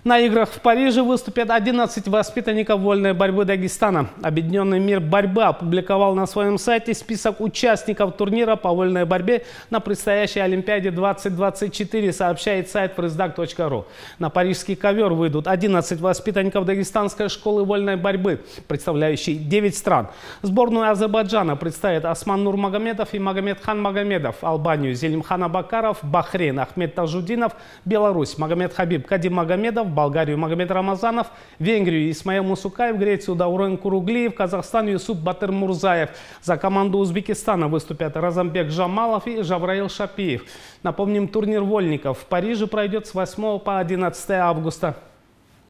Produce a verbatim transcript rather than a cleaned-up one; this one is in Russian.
На играх в Париже выступят одиннадцать воспитанников вольной борьбы Дагестана. Объединенный мир борьбы опубликовал на своем сайте список участников турнира по вольной борьбе на предстоящей Олимпиаде двадцать двадцать четыре, сообщает сайт пресс-даг точка ру. На парижский ковер выйдут одиннадцать воспитанников Дагестанской школы вольной борьбы, представляющие девять стран. Сборную Азербайджана представят Осман Нурмагомедов и Магомедхан Магомедов, Албанию Зелимхан Абакаров, Бахрейн Ахмед Тажудинов, Беларусь Магомед Хабиб Кадим Магомедов, Болгарию Магомед Рамазанов, Венгрию Исмаил Мусукаев, Грецию Даурен Куруглиев, Казахстан Юсуп Батыр Мурзаев. За команду Узбекистана выступят Разамбек Жамалов и Жавраил Шапиев. Напомним, турнир вольников в Париже пройдет с восьмого по одиннадцатое августа.